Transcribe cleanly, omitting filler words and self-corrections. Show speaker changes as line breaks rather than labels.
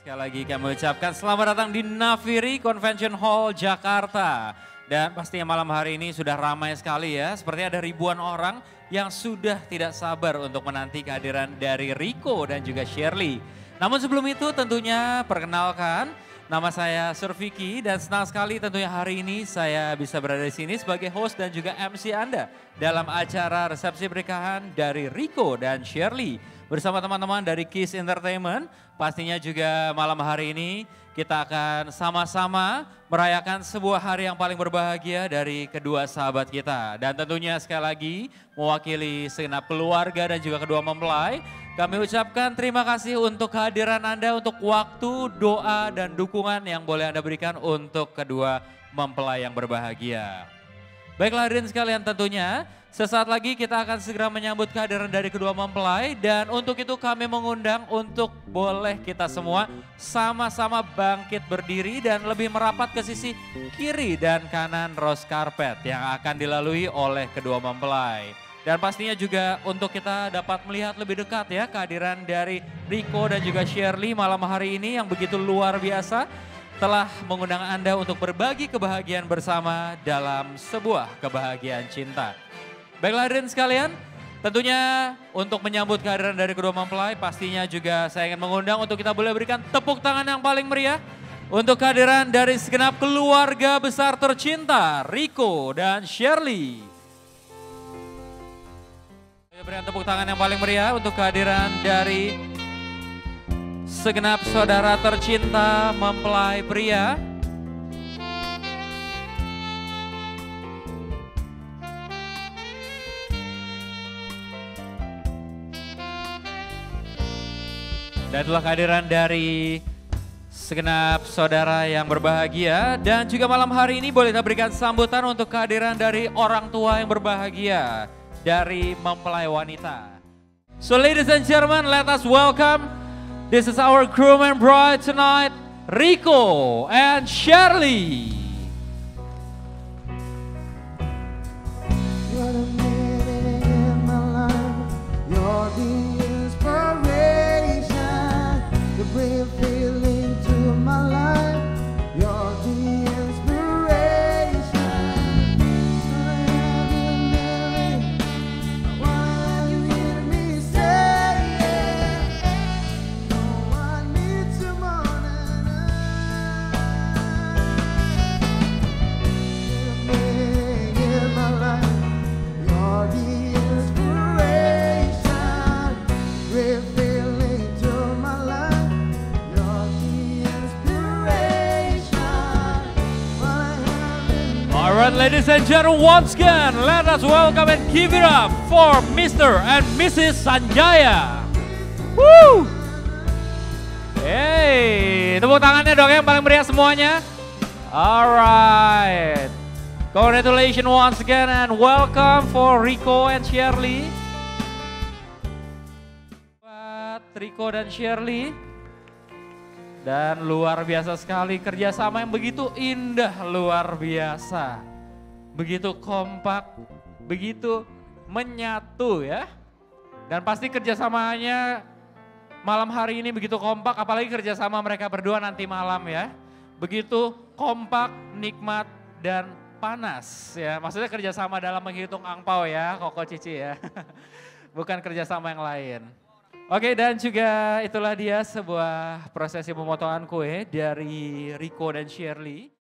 Sekali lagi kami ucapkan selamat datang di Naviri Convention Hall Jakarta. Dan pastinya malam hari ini sudah ramai sekali ya. Sepertinya ada ribuan orang yang sudah tidak sabar untuk menanti kehadiran dari Rico dan juga Shirley. Namun sebelum itu tentunya perkenalkan, nama saya Surviki dan senang sekali tentunya hari ini saya bisa berada di sini sebagai host dan juga MC Anda dalam acara resepsi pernikahan dari Rico dan Shirley. Bersama teman-teman dari Kiss Entertainment, pastinya juga malam hari ini kita akan sama-sama merayakan sebuah hari yang paling berbahagia dari kedua sahabat kita. Dan tentunya sekali lagi mewakili segenap keluarga dan juga kedua mempelai, kami ucapkan terima kasih untuk kehadiran Anda, untuk waktu, doa, dan dukungan yang boleh Anda berikan untuk kedua mempelai yang berbahagia. Baiklah hadirin sekalian, tentunya sesaat lagi kita akan segera menyambut kehadiran dari kedua mempelai, dan untuk itu kami mengundang untuk boleh kita semua sama-sama bangkit berdiri dan lebih merapat ke sisi kiri dan kanan rose carpet yang akan dilalui oleh kedua mempelai. Dan pastinya juga untuk kita dapat melihat lebih dekat ya kehadiran dari Rico dan juga Shirley malam hari ini yang begitu luar biasa, telah mengundang Anda untuk berbagi kebahagiaan bersama dalam sebuah kebahagiaan cinta. Baiklah hadirin sekalian, tentunya untuk menyambut kehadiran dari kedua mempelai, pastinya juga saya ingin mengundang untuk kita boleh berikan tepuk tangan yang paling meriah untuk kehadiran dari segenap keluarga besar tercinta Rico dan Shirley. Kita berikan tepuk tangan yang paling meriah untuk kehadiran dari segenap saudara tercinta mempelai pria. Dan itulah kehadiran dari segenap saudara yang berbahagia. Dan juga malam hari ini boleh kita berikan sambutan untuk kehadiran dari orang tua yang berbahagia dari mempelai wanita. So ladies and gentlemen, let us welcome, this is our groom and bride tonight, Rico and Shirley.
You're the minute in my life, you're the inspiration, you bring a feeling to my life, you're the inspiration. I have you near me, I want you hear me say it. No one needs you more than I. In my life, you're the inspiration, great feeling to my life. You're the inspiration.
All right, ladies and gentlemen, once again, let us welcome and give it up for Mr. and Mrs. Sanjaya. Woo! Hey, tepuk tangannya dong yang paling meriah semuanya. Alright. Congratulations once again and welcome for Rico and Shirley. Buat Rico dan Shirley. Dan luar biasa sekali kerjasama yang begitu indah, luar biasa. Begitu kompak, begitu menyatu ya. Dan pasti kerjasamanya malam hari ini begitu kompak, apalagi kerjasama mereka berdua nanti malam ya. Begitu kompak, nikmat, dan panas ya. Maksudnya kerjasama dalam menghitung angpau ya, Koko Cici ya. Bukan kerjasama yang lain. Oke, dan juga itulah dia sebuah prosesi pemotongan kue dari Rico dan Shirley.